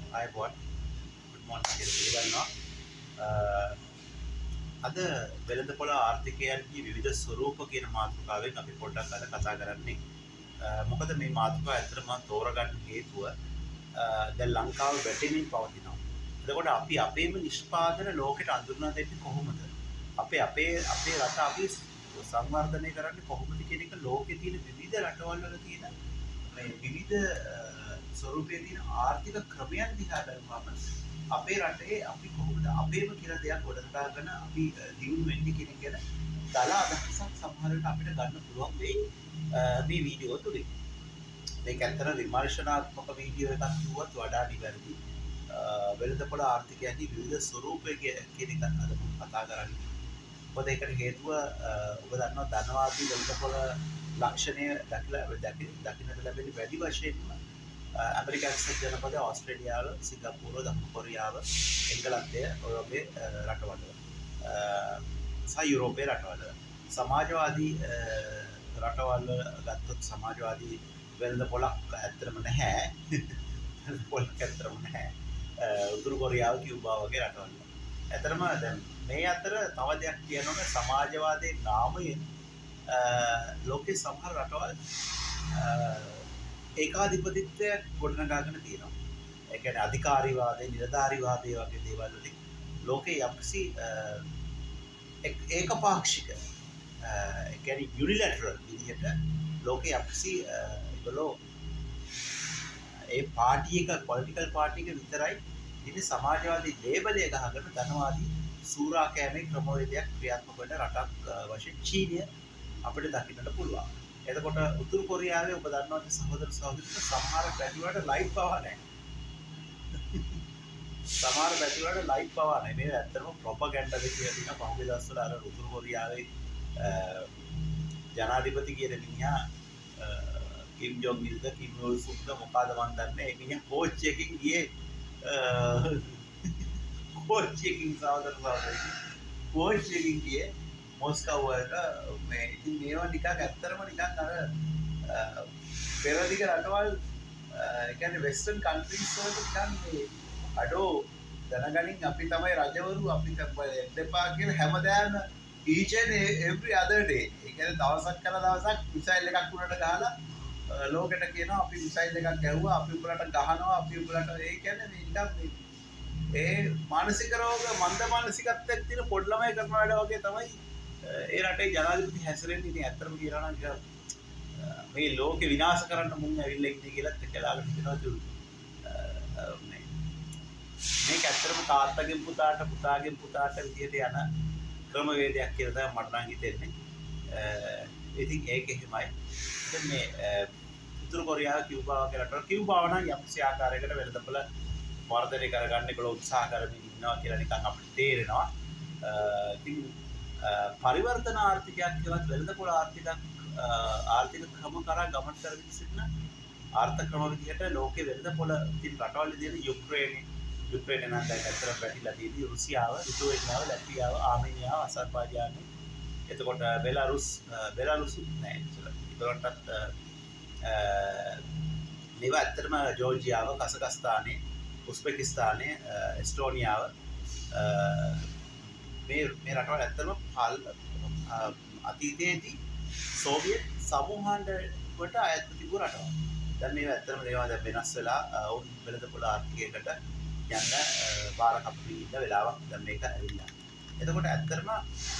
අයබෝන් good morning කියලා පිළිගන්නවා. අද වෙළඳපොළ ආර්ථිකයන්ගේ විවිධ ස්වරූප කියන මාතෘකාවෙන් අපි පොඩ්ඩක් අද කතා කරන්නේ. මොකද මේ මාතෘකාව ඇත්තටම තෝරගන්න හේතුව දැන් ලංකාව වැටෙමින් පවතිනවා. එතකොට අපි අපේම නිෂ්පාදන ලෝකෙට අඳුරලා දෙන්නේ කොහොමද? අපේ රට අපි සංවර්ධනය කරන්නේ කොහොමද කියන එක ලෝකේ තියෙන විවිධ රටවල් වල තියෙන මේ විවිධ ස්වරූපයේ තියෙන ආර්ථික ක්‍රමයන් දිහා බලපුවම අපේ රටේ අපි කොහොමද අපේම කියලා දෙයක් ගොඩනගාගෙන අපි දියුණු වෙන්නේ කියන එක ගැන දල අදහසක් සමහර වෙලාවට අපිට ගන්න පුළුවන් වෙයි මේ වීඩියෝ තුලින්. මේක ඇත්තට විමර්ශනාත්මක වීඩියෝ එකක් කිව්වත් වඩා නිවැරදි. වෙළඳපොළ ආර්ථිකයන්ගේ විවිධ ස්වරූපය කියන එක අද මම කතා කරන්නේ. මොකද ඒකට හේතුව ඔබ දන්නවා ධනවාදී වෙළඳපොළ ලක්ෂණය දකින්නට ලැබෙන්නේ වැඩි වශයෙන්ම ඇමරිකා එක්සත් ජනපදය, ඕස්ට්‍රේලියාව, සිංගප්පූරුව, දකුණු කොරියාව, එංගලන්තය ඔය වගේ රටවල සහ යුරෝපයේ රටවල සමාජවාදී රටවල් ගත්තොත් සමාජවාදී වෙළඳපොළක් ඇත්තටම නැහැ. වෙළඳපොළක් ඇත්තටම නැහැ. උතුරු කොරියාව, කියුබා වගේ රටවල. ඇත්තටම දැන් මේ අතර තව දෙයක් කියනොත් සමාජවාදයේ නාමයෙන් ලෝකේ සමහර රටවල් ඒකාධිපතිත්වය ගොඩනගාගෙන තියෙනවා. ඒ කියන්නේ අධිකාරීවාදය, නිලධාරීවාදය වගේ දේවල් වලින් ලෝකේ යම්කිසි ඒකපාක්ෂික ඒ කියන්නේ යුනිලැටරල් විදිහට ලෝකේ යම්කිසි ඒගොල්ලෝ ඒ පාර්ටි එක පොලිටිකල් පාර්ටි එක විතරයි ඉතින් සමාජවාදී ලේබලය ගහගෙන ධනවාදී සූරා කෑමේ ක්‍රමවේදයක් ක්‍රියාත්මක වෙන රටක් වශයෙන් චීනය අපිට දකින්නට පුළුවන්. එතකොට උතුරු කොරියාවේ ඔබ දන්නවද සහෝදර සහෝදරියෝ සමහර බැටි වලට ලයිට් පවර් නැහැ. සමහර බැටි වලට ලයිට් පවර් නැහැ. මේ ඇත්තටම ප්‍රොපගැන්ඩාද කියලා තියෙන පහුගිය දවස්වල අර උතුරු කොරියාවේ ජනාධිපති කියන මිනිහා කිම් ජොං ඉල්ද කිම් යොල් සුක්ද මොකද මන් දන්නේ. ඒ මිනිහා කෝච් එකකින් ගියේ කෝච් එකකින් සහෝදර සහෝදරියෝ කෝච් එකකින් ගියේ මොස්කව් වලට මේ ඉතින් මේවා නිකන් ඇත්තටම නිකන් අර පෙරදිග රටවල් ඒ කියන්නේ වෙස්ටර්න් කන්ට්‍රීස් වලට නිකන් මේ අඩෝ දැනගනින් අපි තමයි රජවරු අපි දෙපා කියන හැමදාම each and every other day ඒ කියන්නේ දවසක් කරලා දවසක් මිසයිල් එකක් උඩට ගහලා ලෝකෙට කියනවා අපි මිසයිල් එකක් ගැහුවා අපි උඹලට ගහනවා අපි උඹලට ඒ කියන්නේ මේ නිකන් ඒ මානසික රෝග මන්ද මානසිකත්වයක් තියෙන පොඩි ළමයි කරන වැඩ වගේ තමයි ඒ රටේ ජනාධිපති හැසිරෙන්නේ. ඉතින් ඇත්තටම කියනවා නම් මේ ලෝකෙ විනාශ කරන්න මුන් ඇවිල්ලා ඉන්නේ කියලාත් කලාගෙන හිතනවා මේක ඇත්තටම තාත්තගෙන් පුතාට පුතාගෙන් පුතාට විදියට යන ක්‍රමවේදයක් කියලා තමයි මට නම් හිතෙන්නේ. ඉතින් ඒක එහෙමයි. දැන් මේ උතුරු කොරියාව, කියුබා වගේ රටවල කියුබාව නම් යම්කිසි ආකාරයකට වෙළඳපොළ වර්ධනය කරගන්න ඒගොල්ලෝ උත්සාහ කරමින් ඉන්නවා කියලා නිකන් අපිට තේරෙනවා. ඉතින් පරිවර්තන ආර්ථිකයක් කියවත් වෙළඳපොළ ආර්ථික ක්‍රම කරා ගමන් කරමින් සිටින ආර්ථික ක්‍රම විදිහට ලෝකේ වෙළඳපොළ ඉතින් රටවල් විදිහට යුක්‍රේන නම් දැන් ඇත්තටම පැටිලා තියෙන්නේ රුසියාව, ලිතුවේනියාව, ලැට්වියාව, ආමේනියාව, අසර්බයිජානය. එතකොට බෙලාරුස් නෑ ඒකටත් මේවා ඇත්තටම ජෝර්ජියාව, කසකස්තානය, උස්බෙකිස්තානය, එස්ටෝනියාව මේ රටවල් ඇත්තටම අතීතයේදී සෝවියට් සමූහාණ්ඩයට අයත් තිබුණු රටවල්. දැන් මේවා ඇත්තටම ඒවා දැන් වෙනස් වෙලා ඔවුන් වෙළඳපොළ ආර්ථිකයකට යන්න බාර කප්පී ඉන්න වෙලාවක් දැන් මේක ඇවිල්ලා. එතකොට ඇත්තටම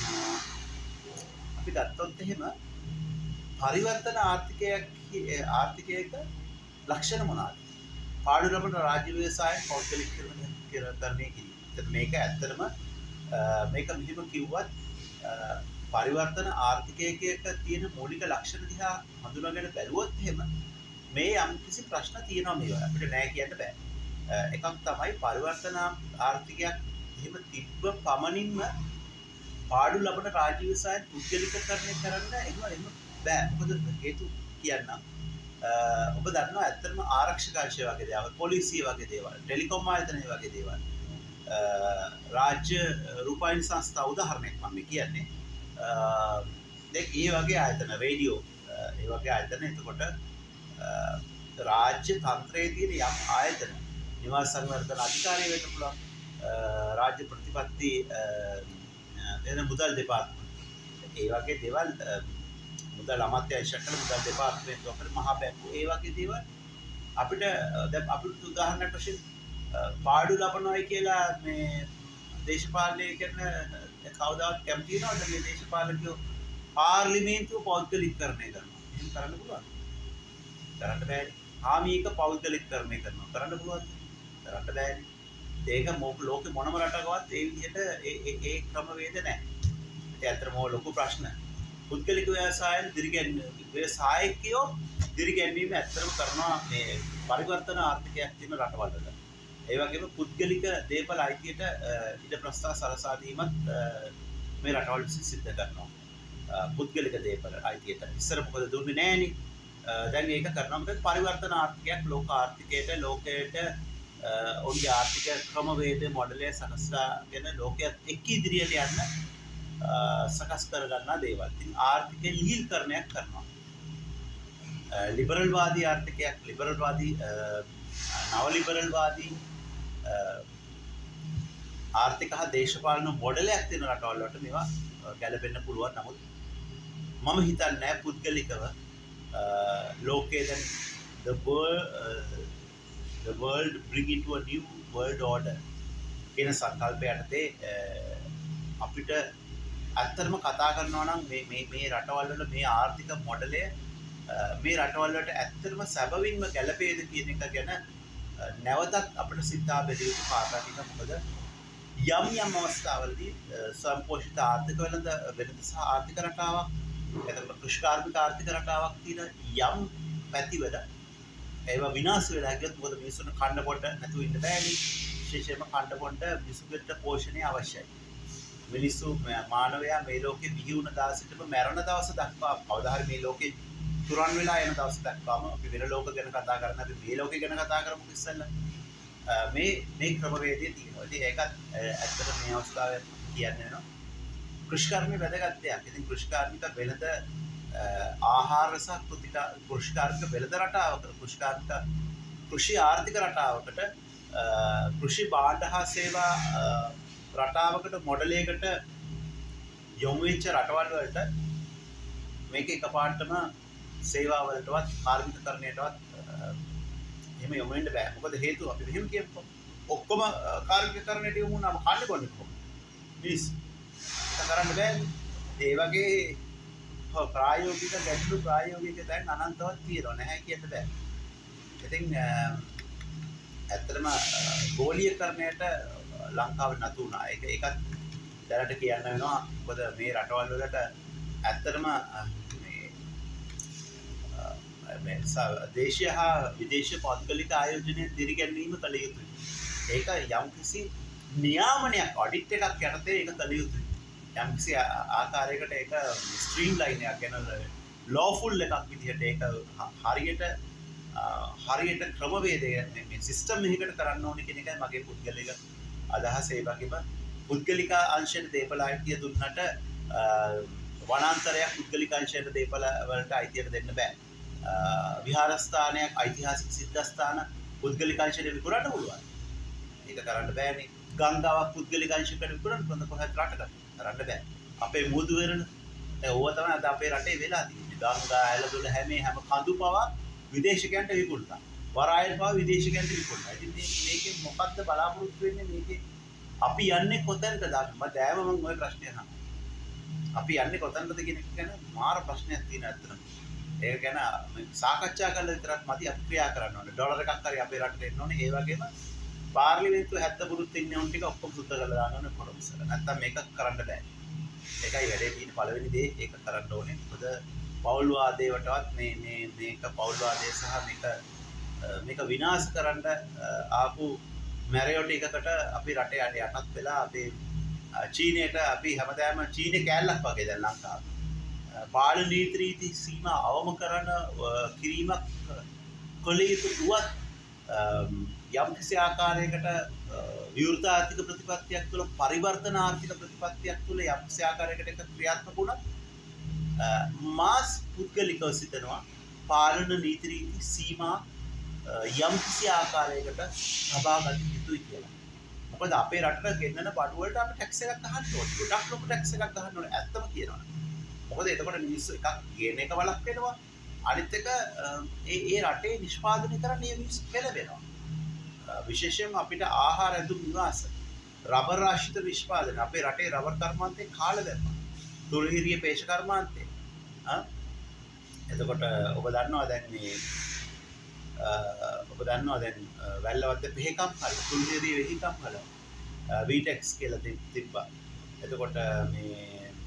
අපි ගත්තොත් එහෙම පරිවර්තන ආර්ථිකයක ලක්ෂණ මොනවාද? පාඩු ලබන රාජ්‍ය ව්‍යවසායන් පෞද්ගලිකකරණය කිරීම. මේක ඇත්තටම මේක මෙහෙම කිව්වත් පරිවර්තන ආර්ථිකයක තියෙන මූලික ලක්ෂණ දිහා හඳුනාගෙන බැලුවොත් එහෙම මේ යම්කිසි ප්‍රශ්න තියෙනවා මේවා අපිට නෑ කියන්න බෑ. එකක් තමයි පරිවර්තන ආර්ථිකයක් එහෙම තිබ්බ පමණින්ම පාඩු ලබන රාජ්‍ය ව්‍යවසායන් පුද්ගලිකකරණය කරන්න එහෙම බෑ. මොකද හේතු කියන්නම් ඔබ දන්නවා ඇත්තටම ආරක්ෂක අංශය වගේ දේවල්, පොලිසිය වගේ දේවල්, ටෙලිකොම් ආයතනය වගේ දේවල්, රාජ්‍ය රූපවාහිනී සංස්ථා උදාහරණයක් මම කියන්නේ. දැන් ඒ වගේ ආයතන, රේඩියෝ ඒ වගේ ආයතන එතකොට රාජ්‍ය තන්ත්‍රයේ තියෙන යම් ආයතන නිවාස සංවර්ධන අධිකාරිය වෙන්න පුළුවන්. රාජ්‍ය ප්‍රතිපත්ති එන මුදල් දෙපාර්තමේන්තුව. ඒ වගේ දේවල් මුදල් අමාත්‍යාංශයක් කරන මුදල් දෙපාර්තමේන්තුව අපේ මහා බැංකුව ඒ වගේ දේවල් අපිට දැන් අපිට උදාහරණයක් වශයෙන් පාඩු ලබනවායි කියලා මේ දේශපාලනය කරන කවදාවත් කැමති වෙනවද මේ දේශපාලකයෝ පාර්ලිමේන්තුව පෞද්ගලිකකරණය කරනවා. එහෙම කරන්න පුළුවන්. කරන්න බෑනේ. ආමීක පෞද්ගලිකකරණය කරනවා. කරන්න පුළුවන්. කරන්න බෑනේ. ඒක ලෝකෙ මොනම රටකවත් ඒ විදිහට ඒ ක්‍රමවේද නැහැ. ඒක ඇත්තටම ලොකු ප්‍රශ්න. පුද්ගලික ව්‍යවසායන ව්‍යවසායකයෝ දිරිගැන්වීම ඇත්තටම කරනවා මේ පරිවර්තන ආර්ථිකයක් තියෙන රටවල් වල. ඒ වගේම පුද්ගලික දේපල අයිතියට ඉඩ ප්‍රස්ථා සලසා දීමත් මේ රටවල් විසින් සිද්ධ කරනවා. පුද්ගලික දේපල අයිතියට ඉස්සර මොකද දුන්නේ නැහනේ. දැන් ඒක කරනවා. මොකද පරිවර්තන ආර්ථිකයක් ලෝක ආර්ථිකයට ලෝකයට ඔවුන්ගේ ආර්ථික ක්‍රමවේද මොඩලය සකස්ලාගෙන ලෝකයේත් එක්ක ඉදිරියට යන්න සකස් කරගන්නා දේවල්. ඉතින් ආර්ථිකය ලිහිල්කරණයක් කරනවා. ලිබරල්වාදී ආර්ථිකයක් ලිබරල්වාදී නව ලිබරල්වාදී ආර්ථික හා දේශපාලන මොඩලයක් තියෙන රටවල් වලට මේවා ගැලපෙන්න පුළුවන්. නමුත් මම හිතන්නේ පුද්ගලිකව ලෝකයේ දැන් the world bring into a new world order කියන සංකල්පය යටතේ අපිට ඇත්තටම කතා කරනවා නම් මේ රටවල් වල මේ ආර්ථික මොඩලය මේ රටවල් වලට ඇත්තටම සැබවින්ම ගැළපෙයිද කියන එක ගැන නැවතත් අපිට සිතා බැලිය යුතු කාරණා ටික. මොකද යම් අවස්ථාවලදී සම්පෝෂිත ආර්ථික වෙළඳ සහ ආර්ථික රටාවක් එතකොට කෘෂිකාර්මික ආර්ථික රටාවක් තියෙන යම් පැතිවල ඒවා විනාශ වෙලා ගියොත් මොකද මිනිස්සුන්ට කන්න පොඩ නැතුව ඉන්න බෑනේ. විශේෂයෙන්ම කන්න පොඩ මිනිස්සුන්ට පෝෂණය අවශ්‍යයි. මිනිස්සු මානවයා මේ ලෝකේ බිහි වුණ දවසටම මරණ දවස දක්වා කවදා හරි මේ ලෝකේ තුරන් වෙලා යන දවස් දක්වාම අපි වෙන ලෝක ගැන කතා කරන අපි මේ ලෝකේ ගැන කතා කරමු ඉස්සෙල්ලා. මේ ක්‍රමවේදය තියෙනවා. ඉතින් ඒකත් ඇත්තට මේ අවස්ථාවේ කියන්න වෙනවා. කෘෂිකර්මයේ වැදගත් දෙයක්. ඉතින් කෘෂිකාර්මික වෙළඳ ආහාර සහ කෘෂිකාර්මික වෙළඳ රටාවක කෘෂි ආර්ථික රටාවකට කෘෂි භාණ්ඩ හා සේවා රටාවකට මොඩලයකට යොමු වෙච්ච රටවල් වලට මේක එකපාරටම සේවා වලටවත් කාර්මිකකරණයටවත් එහෙම යොමු වෙන්න බෑ. මොකද හේතුව අපි මෙහෙම කියමුකෝ. ඔක්කොම කාර්මිකකරණයට යොමු වුණාම කන්නේ කොන්නේ කොහොමද? මිනිස්සු. ඒක කරන්න බෑනේ. ඒ වගේ ප්‍රායෝගික ගැටලු ප්‍රායෝගික දැන් අනන්තවත් තියෙනවා. නැහැ කියන්න බෑ. ඉතින් ඇත්තටම ගෝලීයකරණයට ලංකාව නතු වුණා. ඒකත් දැනට කියන්න වෙනවා. මොකද මේ රටවල් වලට ඇත්තටම මේ දේශීය හා විදේශීය පෞද්ගලික ආයෝජනය දිරිගැන්වීම කළ යුතුයි. ඒක යම්කිසි නියාමනයක් ඔඩිට් එකක් යටතේ ඒක කළ යුතුයි. යම්කිසි ආකාරයකට ඒක ස්ට්‍රීම් ලයින් එකක් ගැන ලෝෆුල් එකක් විදිහට ඒක හරියට ක්‍රමවේදය මේ සිස්ටම් එකකට කරන්න ඕනේ කියන එකයි මගේ පුද්ගලික අදහස. ඒ වගේම පුද්ගලික අංශයට දේපල අයිතිය දුන්නට වනාන්තරයක් පුද්ගලික අංශයට දේපල වලට අයිතියට දෙන්න බෑ. විහාරස්ථානයක් ඓතිහාසික සිද්ධස්ථාන පුද්ගලික අංශයට විකුණන්න පුළුවන්. ඒක කරන්න බෑනේ. ගංගාවක් පුද්ගලික අංශයකට විකුණන්න කොහොමද කොහෙත් රටකට කරන්න බෑ. අපේ මුහුදු වෙරළ ඕවා තමයි අද අපේ රටේ වෙලා තියෙන්නේ. ගංගා ඇලදොල හැම කඳු පවා විදේශිකයන්ට විකුණනවා. වරායල් පවා විදේශිකයන්ට විකුණනවා. ඉතින් මේකෙන් මොකක්ද බලාපොරොත්තු වෙන්නේ? මේකේ අපි යන්නේ කොතැනටද? මම දැම මම ওই ප්‍රශ්නේ අහනවා. අපි යන්නේ කොතැනටද කියන එක ගැන මාර ප්‍රශ්නයක් තියෙනවා අතන. ඒක ගැන සාකච්ඡා කරලා විතරක් මදි අපි ක්‍රියා කරන්න ඕනේ. ඩොලර් එකක් හරි අපේ රටට එන්න ඕනේ. ඒ වගේම පාර්ලිමේන්තුව 70 පුරුත් ඉන්න උන් ටික ඔක්කොම සුද්ධ කරලා දාන්න ඕනේ කොරොමසල. නැත්තම් මේක කරන්න බෑ. ඒකයි වැඩේ තියෙන පළවෙනි දේ ඒක කරන්න ඕනේ. මොකද පෞල් වාදයටවත් මේක පෞල් වාදය සහ මේක විනාශ කරන්න ආපු මැරයෝ ටිකකට අපි රටේ යටත් වෙලා අපේ චීනයට අපි හැමදාම චීනේ කෑල්ලක් වගේ දැන් ලංකාව. බාල නීති සීමා අවම කරන කිරීමක් කළ යුතු වුවත් යම් කිසි ආකාරයකට විවෘත ආර්ථික ප්‍රතිපත්තියක් තුළ පරිවර්තන ආර්ථික ප්‍රතිපත්තියක් තුළ යම් කිසි ආකාරයකට එක ක්‍රියාත්මක වුණත් මාස් පුද්ගලිකව සිතනවා පාලන නීති සීමා යම් කිසි ආකාරයකට ලබා ගන්න යුතුයි කියලා. මොකද අපේ රටට ගෙන්නන බඩු වලට අපි ටැක්ස් එකක් ගහන්න ඕනේ. ගොඩක් ලොකු ටැක්ස් එකක් ගහන්න ඕනේ. ඇත්තම කියනවනේ. මොකද එතකොට මිනිස්සු එකක් ගේන එක වලක් වෙනවා. අනිත් එක ඒ රටේ නිෂ්පාදනය කරන්න මේ මිනිස්සු පෙළවෙනවා. විශේෂයෙන්ම අපිට ආහාර ඇතුළු නිවාස රබර් ආශ්‍රිත නිෂ්පාදන අපේ රටේ රබර් කර්මාන්තේ කාලා දැම්මා. තුල්හිරිය පේෂ කර්මාන්තේ. එතකොට ඔබ දන්නවා දැන් වැල්ලවත්ත පෙහෙකම් හල තුල්හිරිය වෙහිකම් හල වීටෙක්ස් කියලා තිබ්බා. එතකොට මේ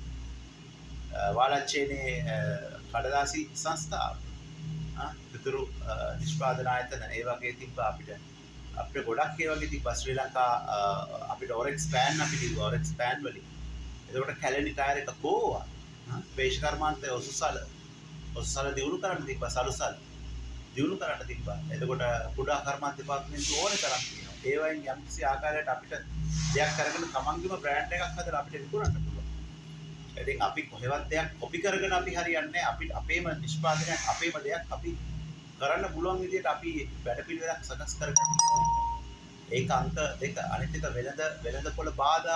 වාලච්චේනේ කඩදාසි සංස්ථාව පිටුරු නිෂ්පාදන ආයතන ඒ වගේ තිබ්බා අපිට ගොඩක් ඒ වගේ තිබ්බා ශ්‍රී ලංකා අපිට ඔරෙක්ස් පෑන් අපි තිබ්බා ඔරෙක්ස් පෑන් වලින්. එතකොට කැලණි ටයර් එක කෝවා පේෂ කර්මාන්තය ඔසුසල දියුණු කරන්න තිබ්බා සලුසල් දියුණු කරන්න තිබ්බා. එතකොට කුඩා කර්මාන්ත දෙපාර්තමේන්තුව ඕනේ තරම් තියෙනවා. ඒ වයින් යම්කිසි ආකාරයකට අපිට දෙයක් අරගෙන තමන්ගේම බ්‍රෑන්ඩ් එකක් හදලා අපිට විකුණන්න පුළුවන්. ඉතින් අපි කොහෙවත් දෙයක් කොපි කරගෙන අපි හරියන්නේ අපිට අපේම නිෂ්පාදනයක් අපේම දෙයක් අපි කරන්න පුළුවන් විදිහට අපි වැඩපිළිවෙලක් සකස් කරගන්න. ඒක අංක දෙක. අනිත් එක වෙළඳ පොළ බාධා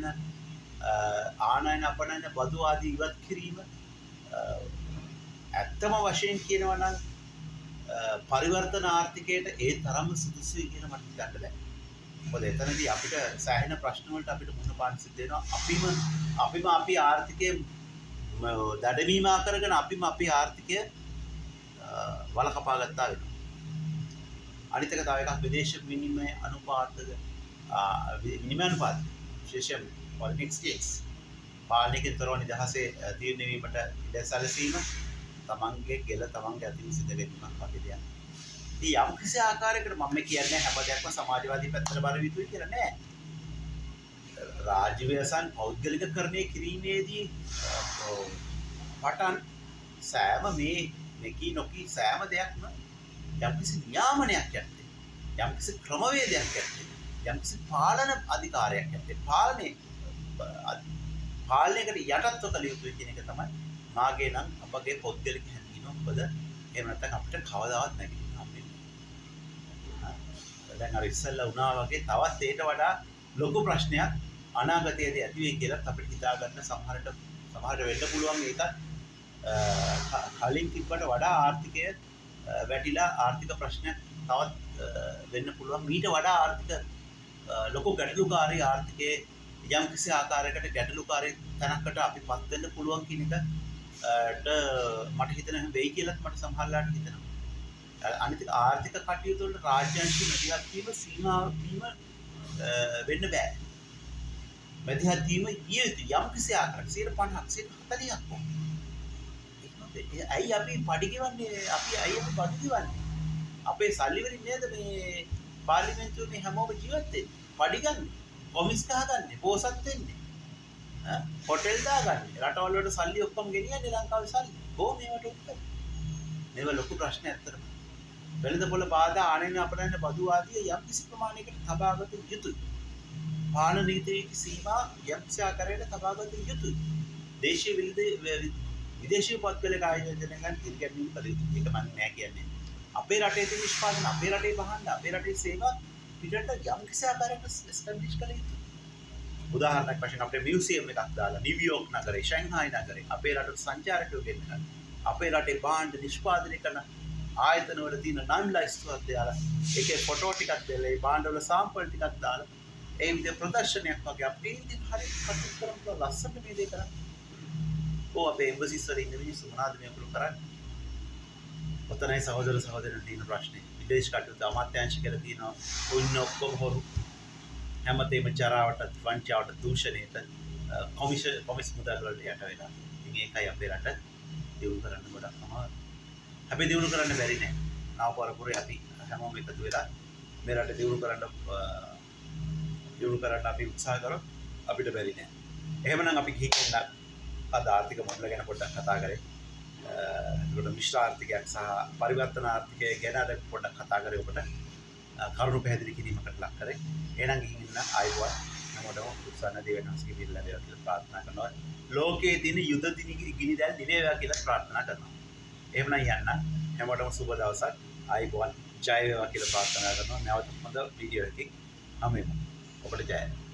ආනයන අපනයන බදු ආදී ඉවත් කිරීම ඇත්තම වශයෙන් කියනවා නම් පරිවර්තන ආර්ථිකයට ඒ තරම්ම සුදුසුයි කියලා මට හිතන්න බෑ. මොකද එතනදී අපිට සෑහෙන ප්‍රශ්න වලට අපිට මුහුණ පාන්න සිද්ධ වෙනවා. අපිම අපි ආර්ථිකය දඩමීමා කරගෙන අපිම අපේ ආර්ථිකය වලකපා ගත්තා වෙනවා. අනිත් එක තව එකක් විදේශ විනිමය අනුපාතක විනිමය අනුපාත විශේෂයෙන් foreign exchange පාලනයකින් තොරව නිදහසේ තීරණය වීමට ඉඩ සැලසීම තමන්ගේ ගෙල තමන්ගේ අතින් සිද්ධ වෙන්නක් වගේ දෙයක්. ඉතින් යම් කිසි ආකාරයකට මම කියන්නේ හැම දෙයක්ම සමාජවාදී පැත්තට බර විතුයි කියලා නෑ. රාජ්‍ය ව්‍යවසන් පෞද්ගලිකකරණය කිරීමේදී පටන් සෑම මේකී නොකී සෑම දෙයක්ම යම්කිසි නියාමනයක් යටතේ යම්කිසි ක්‍රමවේදයක් යටතේ යම්කිසි පාලන අධිකාරයක් යටතේ පාලනයකට යටත්ව කළ යුතුයි කියන එක තමයි මාගේ නම් අපගේ පෞද්ගලික හැඟීම. මොකද එහෙම නැත්නම් අපිට කවදාවත් නැගිටින්න හම්බෙන්නේ නැහැ. දැන් අර ඉස්සෙල්ලා වුණා වගේ තවත් ඊට වඩා ලොකු ප්‍රශ්නයක් අනාගතයේදී ඇති වෙයි කියලා අපිට හිතා ගන්න සමහරට වෙන්න පුළුවන්. ඒකත් කලින් තිබ්බට වඩා ආර්ථිකය වැටිලා ආර්ථික ප්‍රශ්නයක් තවත් වෙන්න පුළුවන්. ඊට වඩා ආර්ථික ලොකු ගැටලුකාරී ආර්ථිකයේ යම් කිසි ආකාරයකට ගැටලුකාරී තැනකට අපිපත් වෙන්න පුළුවන් කියන එකට මට හිතෙන වෙයි කියලාත් මට සමහරලාට හිතෙනවා. අනිත් ආර්ථික කටයුතු වල රාජ්‍යාංශ මැදිහත් වීම සීමා වීම වෙන්න බෑ. මැදිහත් වීම ඊයේ යම් කිසි ආකාරයකට 50%ක් 40ක් ඇයි අපි පඩි ගෙවන්නේ? ඇයි අපි පඩි ගෙවන්නේ? අපේ සල්ලි වලින් නේද මේ පාර්ලිමේන්තුවේ මේ හැමෝම ජීවත් වෙන්නේ. පඩි ගන්න, කොමිස් ගහගන්නේ, පෝසත් වෙන්නේ. හොටෙල් දාගන්නේ. රටවල් වලට සල්ලි ඔක්කොම ගෙනියන්නේ ලංකාවේ සල්ලි. කොහොම මේවට උත්තර? මේව ලොකු ප්‍රශ්නයක් ඇත්තටම. වෙළඳ පොළ බාධා ආනයන අපනයන බදු ආදී යම් කිසි ප්‍රමාණයකට තබාගත යුතුයි. පාලන නීතියේ සීමා යම් කිසි ආකාරයකට තබාගත යුතුයි. දේශීය විදේශීය පොත්වලක ආයෝජනය ගන්න තිරගැන්වීම කළ යුතුයි. ඒක මම නෑ කියන්නේ. අපේ රටේ තියෙන නිෂ්පාදන, අපේ රටේ භාණ්ඩ, අපේ රටේ සේවා පිටට යම් කිසි ආකාරයකට එස්ටැබ්ලිෂ් කළ යුතුයි. උදාහරණයක් වශයෙන් අපේ මියුසියම් එකක් දාලා නිව්යෝර්ක් නගරේ, ෂැන්හායි නගරේ අපේ රටට සංචාරකයෝ ගෙන්නන්න. අපේ රටේ භාණ්ඩ නිෂ්පාදනය කරන ආයතන වල තියෙන නම් ලයිස්තුවක් දාලා ඒකේ ෆොටෝ ටිකක් දාලා ඒ භාණ්ඩ වල සාම්පල් ටිකක් දාලා ඒ විදිහ ප්‍රදර්ශනයක් වගේ අපේ ඉතින් හරි කටයුතු කරලා ලස්සනට මේ දේ කරන්නේ. අපේ එම්බසිස් වල ඉන්න මිනිස්සු මොනවද මේගොල්ලෝ කරන්නේ? ඔතනයි සහෝදරයන් තියෙන ප්‍රශ්නේ. විදේශ කටයුතු අමාත්‍යාංශ කියලා තියෙනවා. ඔන්න ඔක්කොම හොරු හැමතේම චරාවට, වංචාවට, දූෂණයට කොමිස් මුදල් වලට යට වෙලා. ඉතින් ඒකයි අපේ රට දියුණු කරන්න ගොඩක් අමාරු. අපි දියුණු කරන්න බැරි නෑ. නාව පරපුරේ අපි හැමෝම එකතු වෙලා මේ රට දියුණු කරන්න අපි උත්සාහ කරොත් අපිට බැරි නෑ. එහෙමනම් අපි ගිහින් අද ආර්ථික මොඩල ගැන පොඩ්ඩක් කතා කරේ. ඒකට මිශ්‍ර ආර්ථිකයක් සහ පරිවර්තන ආර්ථිකය ගැන අද පොඩ්ඩක් කතා කරේ ඔබට කරුණු පැහැදිලි කිරීමකට ලක් කරේ. එහෙනම් ගිහින් ඉන්න ආයුබෝවන් හැමෝටම උත්සාහ දෙවෙනස්ගේ පිළිලා වේවා කියලා ප්‍රාර්ථනා කරනවා. ලෝකයේ තියෙන යුද ගිනිදැල් නිවේවා කියලා ප්‍රාර්ථනා කරනවා. එහෙමනම් යන්න හැමෝටම සුබ දවසක්. ආයුබෝවන්. ජය වේවා කියලා ප්‍රාර්ථනා කරනවා. නැවත හොඳ වීඩියෝ එකකින් හමු වෙමු. ඔබට ජය.